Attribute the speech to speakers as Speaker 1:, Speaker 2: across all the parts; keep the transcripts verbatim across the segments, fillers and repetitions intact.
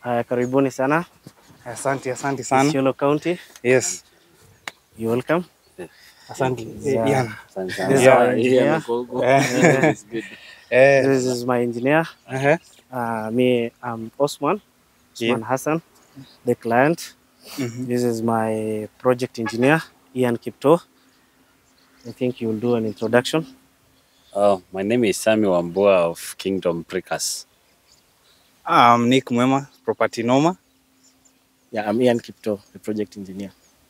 Speaker 1: Haya, karibuni sana.
Speaker 2: Asante, asante sana.
Speaker 1: Isiolo County.
Speaker 2: Yes.
Speaker 1: You're welcome.
Speaker 2: Asante.
Speaker 1: Yeah.
Speaker 2: Ian.
Speaker 1: This is yeah, our engineer.
Speaker 2: Yeah.
Speaker 1: This is good. This is my engineer.
Speaker 2: Uh-huh.
Speaker 1: Uh, me, I'm Osman. Osman
Speaker 2: Yeah.
Speaker 1: Hassan, the client.
Speaker 2: Mm-hmm.
Speaker 1: This is my project engineer, Ian Kiptoo. I think you'll do an introduction.
Speaker 3: Oh, my name is Sammy Wambua of Kingdom Precast.
Speaker 2: I'm Nick Muema, property noma.
Speaker 1: Yeah, I'm Ian Kiptoo, the project engineer.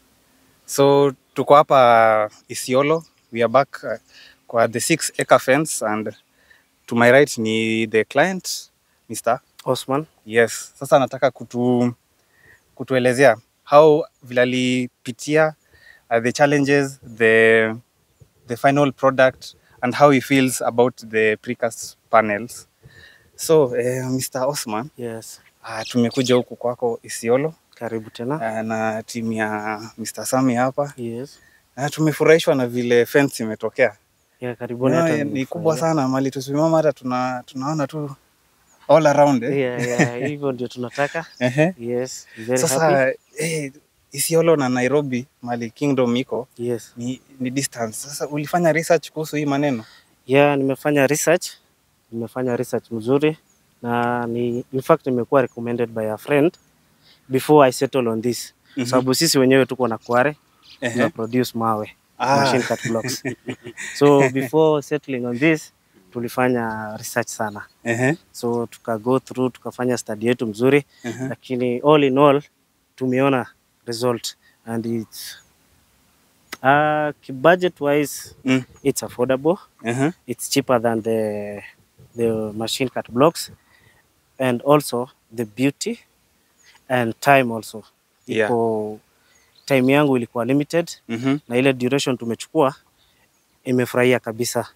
Speaker 2: So tuko hapa Isiolo. We are back uh, kwa the six acre fence, and to my right ni the client, Mister
Speaker 1: Osman.
Speaker 2: Yes. Sasa nataka kutu kutuelezea how vilali pitia uh, the challenges, the the final product, and how he feels about the precast panels. So uh, Mister Osman,
Speaker 1: Yes.
Speaker 2: uh, tumekuja huku kwako Isiolo.
Speaker 1: Karibu tena.
Speaker 2: Uh, na timu ya Mister Sammy hapa.
Speaker 1: Yes.
Speaker 2: Uh, tumefurahishwa na vile fence imetokea.
Speaker 1: Yeah, karibuni.
Speaker 2: No, ni kubwa sana, mali tusimama hata tuna tunaona tu all around eh.
Speaker 1: Yeah, yeah, hivyo ndio tunataka.
Speaker 2: Ehe.
Speaker 1: Yes, very
Speaker 2: Sasa,
Speaker 1: happy.
Speaker 2: eh, Isiolo na Nairobi mali Kingdom iko.
Speaker 1: Yes.
Speaker 2: Ni, ni distance. Sasa ulifanya research kuhusu hii maneno?
Speaker 1: Yeah, nimefanya research. Nimefanya research mzuri na ni in fact nimekuwa recommended by a friend before I settle on this. Mm -hmm. Sababu sisi wenyewe tuko na Quarry, uh -huh. na produce mawe, ah. machine cut blocks. So before settling on this tulifanya research sana. Uh -huh. So tuka go through tukafanya study yetu mzuri, uh -huh. lakini all in all tumeona result and it's uh budget wise mm. it's affordable. Uh -huh. It's cheaper than the the machine cut blocks, and also the beauty and time also.
Speaker 2: Yeah.
Speaker 1: Iko time yangu ilikuwa limited. Mm -hmm. Na ile duration tumechukua imefurahia kabisa.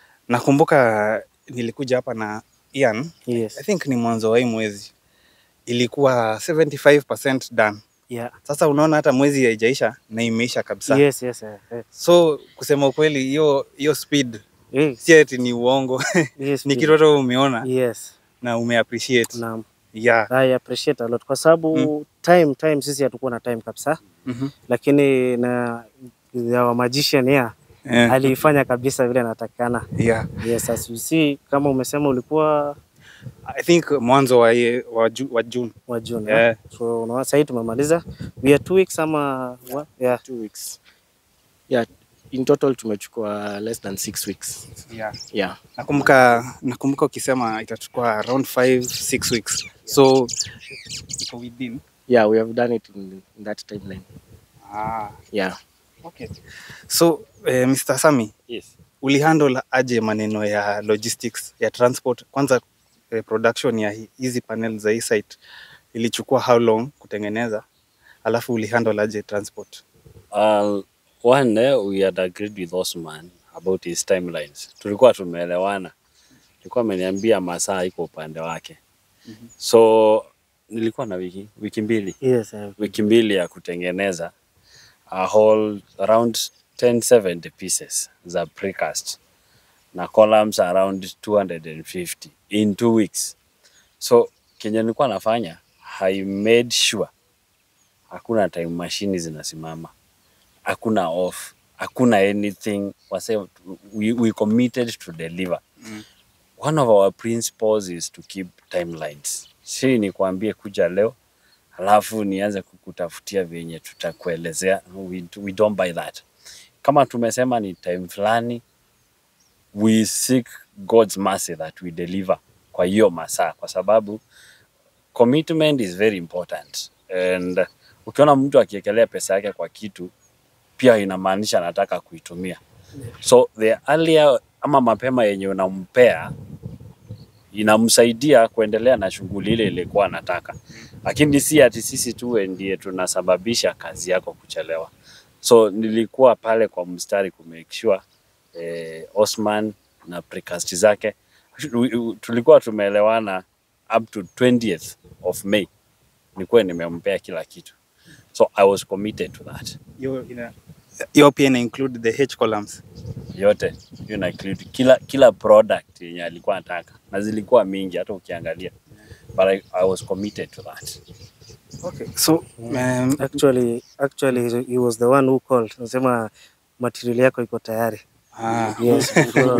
Speaker 2: Nakumbuka nilikuja hapa na Ian.
Speaker 1: Yes.
Speaker 2: I think ni mwanzo wa hii mwezi. Ilikuwa seventy-five percent done.
Speaker 1: Yeah.
Speaker 2: Sasa unaona hata mwezi haijaisha na imeisha kabisa.
Speaker 1: Yes, yes, yes.
Speaker 2: So kusema ukweli hiyo hiyo speed
Speaker 1: yes.
Speaker 2: si eti ni uongo.
Speaker 1: Yes,
Speaker 2: ni kitu umeona.
Speaker 1: Yes.
Speaker 2: Na ume appreciate.
Speaker 1: Naam.
Speaker 2: Yeah.
Speaker 1: I appreciate a lot kwa sababu mm. time time sisi hatukuwa na time kabisa. Mm -hmm. Lakini na ya magician ya yeah. alifanya kabisa vile anatakana.
Speaker 2: Yeah.
Speaker 1: Yes, as you see kama umesema ulikuwa
Speaker 2: I think mwanzo wa wa, ju, wa June.
Speaker 1: Wa June.
Speaker 2: Yeah.
Speaker 1: Yeah. So unaona sasa tumemaliza. We are two weeks ama what? Yeah,
Speaker 4: two weeks. Yeah, in total tumechukua less than six weeks.
Speaker 2: Yeah.
Speaker 4: Yeah.
Speaker 2: Nakumbuka nakumbuka ukisema itachukua around five six weeks. Yeah. So iko within.
Speaker 4: Yeah, we have done it in, in that timeline.
Speaker 2: Ah.
Speaker 4: Yeah.
Speaker 2: Okay. So uh, Mister Sammy.
Speaker 3: Yes.
Speaker 2: Ulihandle aje maneno ya logistics ya transport? Kwanza eh, production ya hizi panel za hii site ilichukua how long kutengeneza? Alafu ulihandle aje transport?
Speaker 3: Uh, one uh, we had agreed with Osman about his timelines. Tulikuwa tumeelewana. Tulikuwa ameniambia masaa iko upande wake. Mm -hmm. So nilikuwa na wiki wiki mbili.
Speaker 1: Yes, I
Speaker 3: wiki mbili ya kutengeneza a whole around ten seventy pieces za precast na columns around two hundred fifty in two weeks. So kenye nilikuwa nafanya, I made sure hakuna time machine zinasimama, hakuna off, hakuna anything. Wase, we, we committed to deliver. Mm. One of our principles is to keep timelines. Si ni kuambie kuja leo alafu nianze kukutafutia venye tutakuelezea. We, we don't buy that. Kama tumesema ni time fulani, we seek God's mercy that we deliver kwa hiyo masaa, kwa sababu commitment is very important. And ukiona mtu akiekelea pesa yake kwa kitu, pia inamaanisha anataka kuitumia. So the earlier ama mapema yenye unampea inamsaidia kuendelea na shughuli ile ilikuwa anataka. Lakini si ati sisi tu ndiye tunasababisha kazi yako kuchelewa. So nilikuwa pale kwa mstari ku make sure eh, Osman na precast zake tulikuwa tumeelewana up to twentieth of May. Nilikuwa nimempea kila kitu. So I was committed to that.
Speaker 2: Yo ina yo pia ina include the H columns.
Speaker 3: Yote ina include kila kila product yenye alikuwa anataka. Na zilikuwa mingi hata ukiangalia. but I, I was committed to that.
Speaker 2: Okay, so um,
Speaker 1: Actually, actually he was the one who called. Nasema material yako iko tayari.
Speaker 2: ah.
Speaker 1: Yes, before.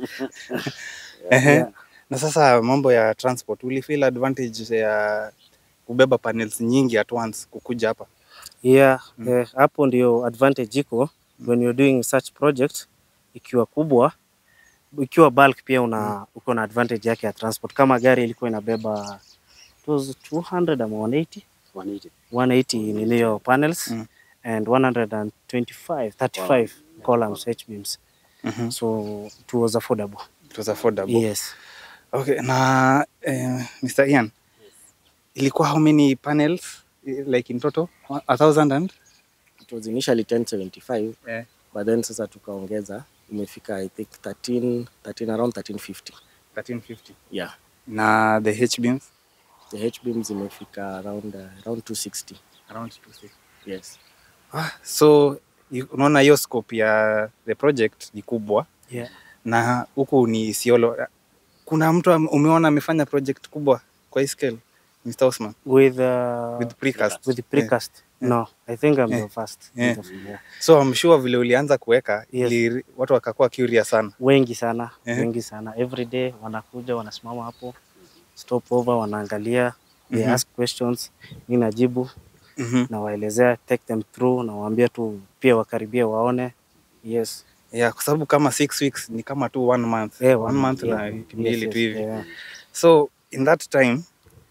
Speaker 2: Yeah. Na sasa mambo ya transport, will you feel advantage ya kubeba panels nyingi at once kukuja hapa?
Speaker 1: Yeah, mm. eh, hapo ndio advantage iko when you're doing such project. Ikiwa kubwa, ikiwa bulk pia una mm. uko na advantage yake ya transport. Kama gari ilikuwa inabeba it was two hundred ama one eighty one eighty nilio panels mm. and one twenty-five thirty-five wow. columns H beams. Mm-hmm. So it was affordable.
Speaker 2: It was affordable.
Speaker 1: Yes.
Speaker 2: Okay, na uh, Mister Ian, yes. Ilikuwa how many panels like in total? A thousand and?
Speaker 4: It was initially ten seventy-five,
Speaker 2: yeah.
Speaker 4: But then sasa tukaongeza imefika I think thirteen, thirteen around thirteen fifty.
Speaker 2: thirteen fifty.
Speaker 4: Yeah.
Speaker 2: Na the H beams?
Speaker 4: The H beams imefika around uh, around two sixty.
Speaker 2: Around two sixty.
Speaker 4: Yes.
Speaker 2: Ah, so unaona hiyo scope ya the project ni kubwa.
Speaker 1: Yeah.
Speaker 2: Na huku ni Isiolo. Kuna mtu umeona amefanya project kubwa kwa hii scale, Mister Osman?
Speaker 1: With uh,
Speaker 2: with precast.
Speaker 1: With the precast. Yeah. No, I think I'm yeah. the first.
Speaker 2: Yeah. Yeah. So I'm sure vile ulianza kuweka
Speaker 1: yes.
Speaker 2: ili watu wakakuwa curious sana.
Speaker 1: Wengi sana,
Speaker 2: yeah.
Speaker 1: wengi sana. Every day wanakuja wanasimama hapo, stop over, wanaangalia, they mm -hmm. ask questions, mimi najibu. Mm -hmm. Na waelezea, take them through, na waambia tu pia wakaribia waone. Yes.
Speaker 2: Yeah, kwa sababu kama six weeks ni kama tu one month.
Speaker 1: Yeah,
Speaker 2: one,
Speaker 1: one
Speaker 2: month
Speaker 1: yeah.
Speaker 2: na mbili tu hivi.
Speaker 1: Yeah.
Speaker 2: So in that time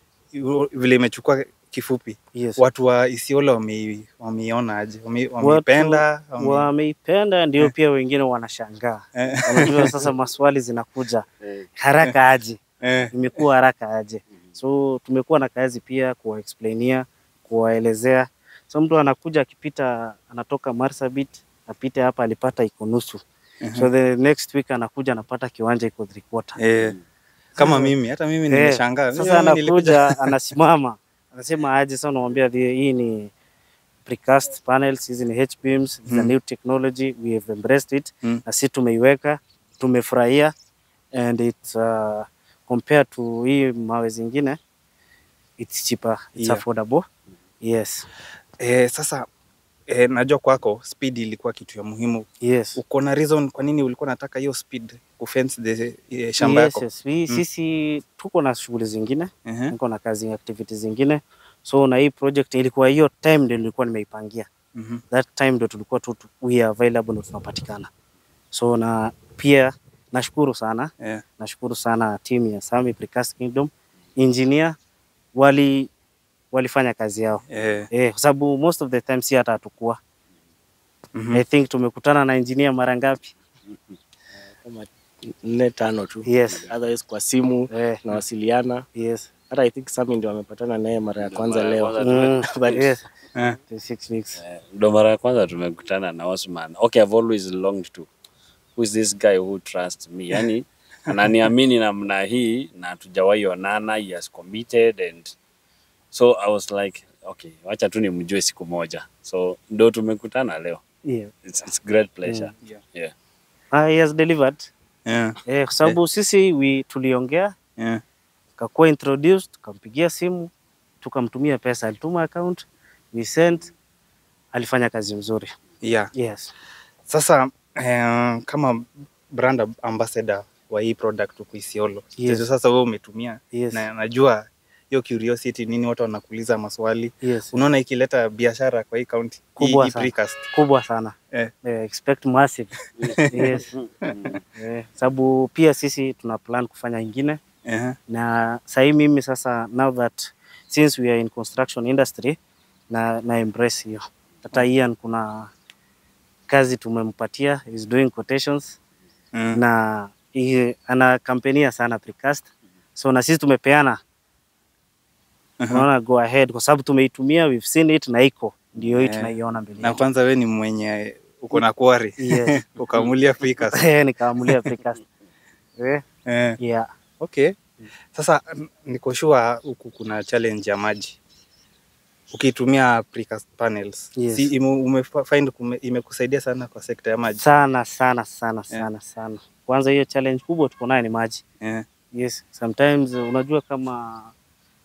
Speaker 2: vile imechukua kifupi.
Speaker 1: Yes.
Speaker 2: Watu wa Isiolo wame wameona aje? Wameipenda,
Speaker 1: wame wameipenda ndio yeah. Pia wengine wanashangaa. Unajua sasa maswali zinakuja. Haraka aje?
Speaker 2: Yeah.
Speaker 1: Imekuwa haraka aje? So tumekuwa na kazi pia kuwa explainia, kuwaelezea. So mtu anakuja akipita anatoka Marsabit, apite hapa alipata iko nusu. Uh -huh. So the next week anakuja anapata kiwanja iko three quarter.
Speaker 2: Yeah. Kama so, mimi, hata mimi
Speaker 1: yeah.
Speaker 2: nimeshangaa.
Speaker 1: Sasa anakuja anasimama, anasema aje, sasa naambia hii ni precast panels, hizi ni H beams, it's mm. a new technology, we have embraced it. Mm. Na sisi tumeiweka, tumefurahia, and it's uh, compared to hii mawe zingine, it's cheaper, it's yeah. affordable. Yes.
Speaker 2: Eh, sasa eh, najua kwako speed ilikuwa kitu ya muhimu.
Speaker 1: Yes.
Speaker 2: Uko na reason kwa nini ulikuwa unataka hiyo speed kufence the eh, shamba yako?
Speaker 1: Yes, yes. Mm. Sisi tuko na shughuli zingine, uh -huh. Tuko na kazi activities zingine. So na hii project ilikuwa hiyo time ndio nilikuwa nimeipangia. Mm -hmm. That time ndio tulikuwa tu we are available na tunapatikana. So na pia nashukuru sana. Yeah. Nashukuru sana team ya Sammy Precast Kingdom, engineer wali walifanya kazi yao. Yeah. Eh, kwa sababu most of the time si hata tukua. Mm -hmm. I think tumekutana na engineer mara ngapi?
Speaker 4: Kama nne tano tu.
Speaker 1: Yes.
Speaker 4: Otherwise kwa simu yeah. Na wasiliana.
Speaker 1: Yes.
Speaker 4: Hata I think Sammy ndio amepatana naye mara ya kwanza leo.
Speaker 1: Mm, but yes.
Speaker 3: Yeah.
Speaker 1: six weeks.
Speaker 3: Ndio mara ya kwanza tumekutana na Osman. Okay, I've always longed to. Who is this guy who trusts me? Yani ananiamini namna hii na tujawahi onana, he has committed, and so I was like, okay, wacha tu nimjue siku moja. So ndio tumekutana leo.
Speaker 1: Yeah.
Speaker 3: It's it's great pleasure. Mm. Yeah. Yeah.
Speaker 1: Uh, he has delivered.
Speaker 2: Yeah.
Speaker 1: Eh, kwa sababu yeah. Sisi we tuliongea.
Speaker 2: Yeah.
Speaker 1: Kakuwa introduced, tukampigia simu, tukamtumia pesa, alituma account, we sent, alifanya kazi nzuri.
Speaker 2: Yeah.
Speaker 1: Yes.
Speaker 2: Sasa eh, kama brand ambassador wa hii product huko Isiolo.
Speaker 1: Yes.
Speaker 2: Sasa wewe umetumia.
Speaker 1: Yes.
Speaker 2: Na najua hiyo curiosity nini watu wanakuuliza maswali.
Speaker 1: Yes.
Speaker 2: Unaona ikileta biashara kwa hii county
Speaker 1: kubwa
Speaker 2: hii precast
Speaker 1: kubwa sana.
Speaker 2: Eh.
Speaker 1: Eh, expect massive. Yes. Eh, sababu pia sisi tuna plan kufanya ingine.
Speaker 2: Uh -huh.
Speaker 1: Na sahi mimi sasa now that since we are in construction industry na na embrace hiyo. Hata Ian kuna kazi tumemapatia, is doing quotations. Mm. Na hii ana kampenia sana precast. So na sisi tumepeana. Uh-huh. Unaona go ahead kwa sababu tumeitumia, we've seen it na iko ndio hii tunaiona mbele.
Speaker 2: Na kwanza wewe ni mwenye uko na Quarry.
Speaker 1: Yes.
Speaker 2: Ukaamulia precast.
Speaker 1: Eh, nikaamulia precast. Eh?
Speaker 2: Eh.
Speaker 1: Yeah.
Speaker 2: Okay. Sasa niko sure huku kuna challenge ya maji. Ukitumia precast panels,
Speaker 1: yes.
Speaker 2: Si umefind imekusaidia sana kwa sekta ya maji?
Speaker 1: Sana sana sana sana yeah. sana. Kwanza hiyo challenge kubwa tuko nayo ni maji.
Speaker 2: Yeah.
Speaker 1: Yes, sometimes unajua kama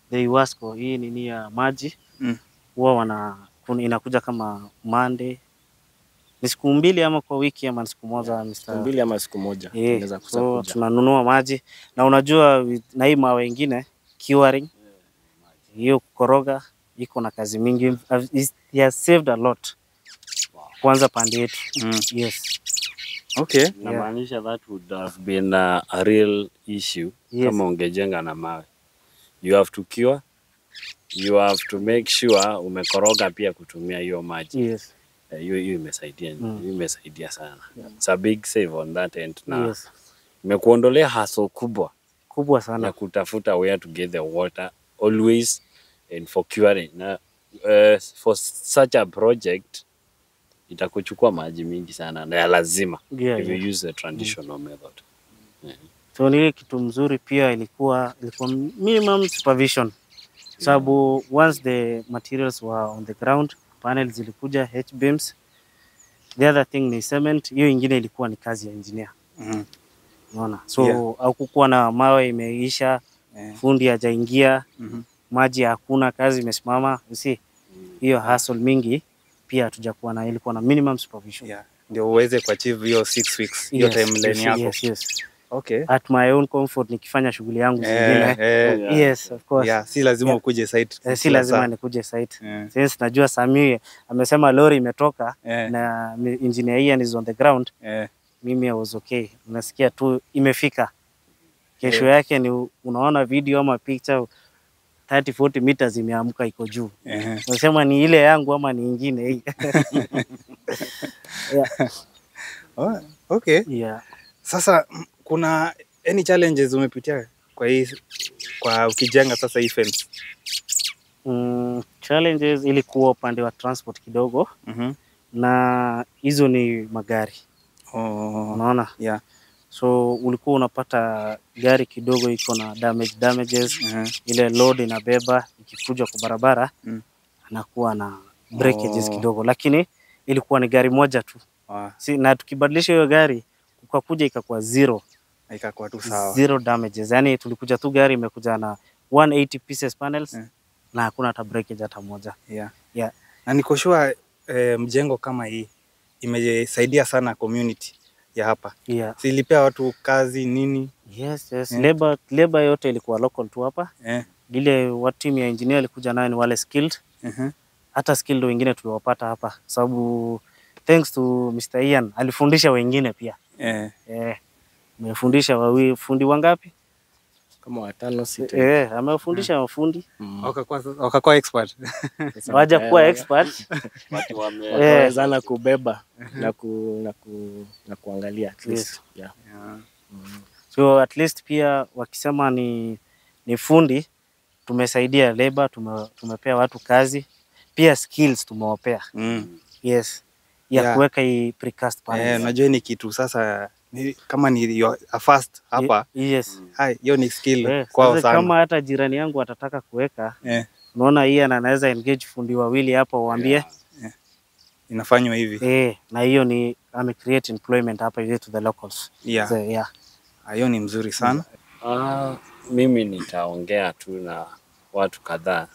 Speaker 1: the Iwasco, hii nini ya maji
Speaker 2: Mm.
Speaker 1: huwa wana inakuja kama Monday. Ni siku mbili ama kwa wiki ama siku moja,
Speaker 4: yeah,
Speaker 1: mister
Speaker 4: Siku mbili ama siku moja
Speaker 1: yeah.
Speaker 4: tunaweza
Speaker 1: So
Speaker 4: kuja.
Speaker 1: tunanunua maji na unajua na hii mawe wengine curing hiyo kukoroga iko na kazi mingi. It has saved a lot. Kwanza pande yetu.
Speaker 2: Mm.
Speaker 1: Yes.
Speaker 2: Okay.
Speaker 3: Namaanisha that would have been a, a real issue
Speaker 1: Yes.
Speaker 3: kama ungejenga na mawe. You have to cure. You have to make sure umekoroga pia kutumia hiyo maji.
Speaker 1: Yes.
Speaker 3: Hiyo hiyo imesaidia,
Speaker 1: Mm.
Speaker 3: imesaidia sana. Yeah. It's a big save on that end na.
Speaker 1: Yes.
Speaker 3: Imekuondolea hassle kubwa.
Speaker 1: Kubwa sana.
Speaker 3: Ya kutafuta where to get the water always and for curing. Na uh, for such a project itakuchukua maji mingi sana na ya lazima
Speaker 1: Yeah,
Speaker 3: if
Speaker 1: yeah.
Speaker 3: you use the traditional mm. method. Yeah.
Speaker 1: So ni kitu mzuri pia ilikuwa ilikuwa minimum supervision. Sababu yeah. once the materials were on the ground, panels zilikuja, H-beams. The other thing ni cement, hiyo ingine ilikuwa ni kazi ya engineer.
Speaker 2: Mm.
Speaker 1: Unaona? So
Speaker 2: yeah.
Speaker 1: au kukuwa na mawe imeisha, yeah. fundi hajaingia, mm -hmm. maji hakuna, kazi imesimama, you see. Hiyo hustle mingi pia hatujakuwa na, ilikuwa na minimum supervision.
Speaker 2: Yeah. Ndio uweze kuachieve hiyo six weeks hiyo
Speaker 1: yes,
Speaker 2: timeline
Speaker 1: yes,
Speaker 2: yako.
Speaker 1: Yes, yes.
Speaker 2: Okay.
Speaker 1: At my own comfort nikifanya shughuli yangu zingine.
Speaker 2: Eh, eh,
Speaker 1: yeah. Yes, of course.
Speaker 2: Yeah, si lazima yeah. ukuje site.
Speaker 1: Eh, si lazima nikuje site.
Speaker 2: Yeah.
Speaker 1: Since najua Sammy amesema lori imetoka
Speaker 2: yeah. na
Speaker 1: engineer Ian is on the ground.
Speaker 2: Yeah.
Speaker 1: Mimi I was okay. Unasikia tu imefika. Kesho yeah. yake ni unaona video ama picture thirty forty meters imeamka iko juu. Uh-huh. Unasema ni ile yangu ama ni nyingine hii. yeah.
Speaker 2: Oh, okay.
Speaker 1: Yeah.
Speaker 2: Sasa kuna any challenges umepitia kwa hii kwa ukijenga sasa hii fence?
Speaker 1: Mm, challenges ilikuwa upande wa transport kidogo. Mhm. Mm na hizo ni magari.
Speaker 2: Oh.
Speaker 1: Unaona?
Speaker 2: Yeah.
Speaker 1: So ulikuwa unapata gari kidogo iko na damage damages. Uh -huh. Ile load inabeba ikikuja kwa barabara mm. anakuwa na breakages oh. kidogo, lakini ilikuwa ni gari moja tu. Wow. Si, na tukibadilisha hiyo gari ukakuja ikakuwa zero.
Speaker 2: Ikakuwa tu sawa.
Speaker 1: Zero damages. Yani tulikuja tu gari imekuja na one hundred eighty pieces panels yeah. na hakuna hata breakage hata moja.
Speaker 2: Yeah.
Speaker 1: Yeah.
Speaker 2: Na niko sure eh, mjengo kama hii imesaidia sana community ya hapa. Yeah. Silipea watu kazi nini?
Speaker 1: Yes, yes. Yeah. Labor, labor yote ilikuwa local tu hapa. Yeah. Ile watu team ya engineer ilikuja nayo ni wale skilled. Uh-huh. Hata skilled wengine tuliwapata hapa. Sababu thanks to Mister Ian alifundisha wengine pia. Eh. Eh. Amefundisha wawi fundi wangapi?
Speaker 4: Kama watano sita.
Speaker 1: Eh, amefundisha wafundi.
Speaker 2: Mm. Wakakuwa wakakuwa expert.
Speaker 1: Waje kuwa expert.
Speaker 4: Watu wamewezana kubeba na ku na ku na kuangalia at least. Yes. Yeah. Yeah.
Speaker 1: Mm. So at least pia wakisema ni ni fundi tumesaidia labor, tume, tumepea watu kazi, pia skills tumewapea. Mm. Yes. Ya yeah. kuweka hii precast panels.
Speaker 2: Eh, unajua ni kitu sasa ni, kama ni a first hapa.
Speaker 1: Yes.
Speaker 2: Hai, hiyo ni skill
Speaker 1: yeah.
Speaker 2: kwao sana.
Speaker 1: Kama hata jirani yangu atataka kuweka, yeah. unaona hii anaweza engage fundi wawili hapa uambie. Yeah.
Speaker 2: Yeah. Inafanywa hivi.
Speaker 1: Eh, na hiyo ni ame create employment hapa hivi to the locals.
Speaker 2: Yeah.
Speaker 1: So, yeah.
Speaker 2: Hiyo ni mzuri sana.
Speaker 3: Ah, uh, mimi nitaongea tu na watu kadhaa.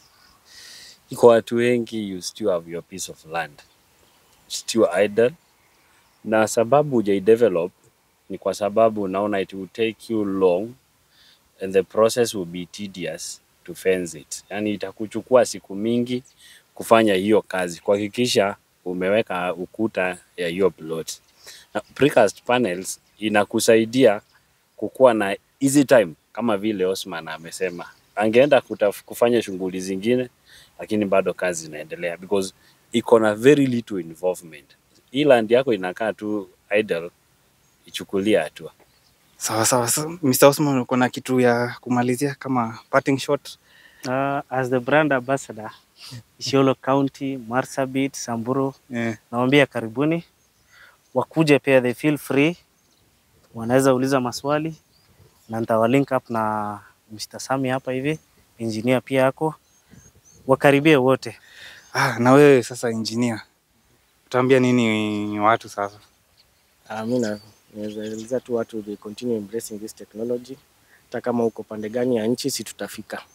Speaker 3: Iko watu wengi you still have your piece of land still idle, na sababu hujai develop ni kwa sababu naona it will take you long and the process will be tedious to fence it. Yani itakuchukua siku mingi kufanya hiyo kazi, kuhakikisha umeweka ukuta ya hiyo plot. Na precast panels inakusaidia kukuwa na easy time kama vile Osman amesema. Angeenda kufanya shughuli zingine lakini bado kazi inaendelea because iko na very little involvement. Hii land yako inakaa tu idle, ichukulia hatua.
Speaker 2: Sawa sawa. So, Mister Osman, uko na kitu ya kumalizia kama parting shot?
Speaker 1: Uh, as the brand ambassador, Isiolo County, Marsabit, Samburu, yeah. nawaambia karibuni. Wakuje pia, they feel free. Wanaweza uliza maswali na nitawalink up na Mister Sammy hapa hivi, engineer pia yako. Wakaribie wote.
Speaker 2: Ah, na wewe sasa engineer, utaambia nini watu sasa?
Speaker 4: Ah, mimi naweza tu watu they continue embracing this technology. Hata kama uko pande gani ya nchi, si tutafika.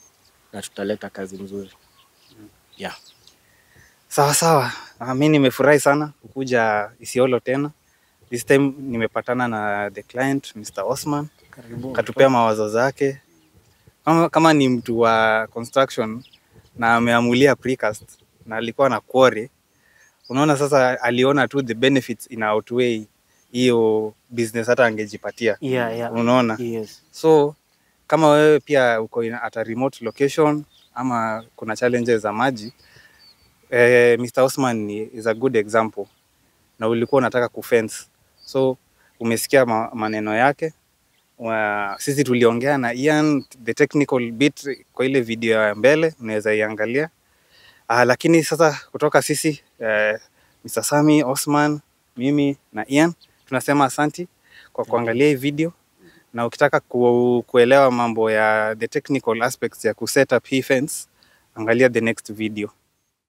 Speaker 4: na tutaleta kazi mzuri. Yeah.
Speaker 2: Sawa sawa. Uh, mimi nimefurahi sana kukuja Isiolo tena. This time nimepatana na the client Mister Osman.
Speaker 1: Karibu.
Speaker 2: Katupea mawazo zake. Kama, kama ni mtu wa construction na ameamulia precast na alikuwa na quarry, unaona sasa aliona tu the benefits in outweigh hiyo business hata angejipatia.
Speaker 1: Yeah, yeah.
Speaker 2: Unaona?
Speaker 1: Yes.
Speaker 2: So kama wewe pia uko at a remote location ama kuna challenges za maji, eh, Mister Osman is a good example. Na ulikuwa unataka kufence. So umesikia ma maneno yake. Wa, sisi tuliongea na Ian the technical bit kwa ile video ya mbele, unaweza iangalia. Uh, lakini sasa kutoka sisi uh, Mister Sammy, Osman, mimi na Ian tunasema asanti kwa kuangalia hii video, na ukitaka ku, kuelewa mambo ya the technical aspects ya kuset up hii fence, angalia the next video.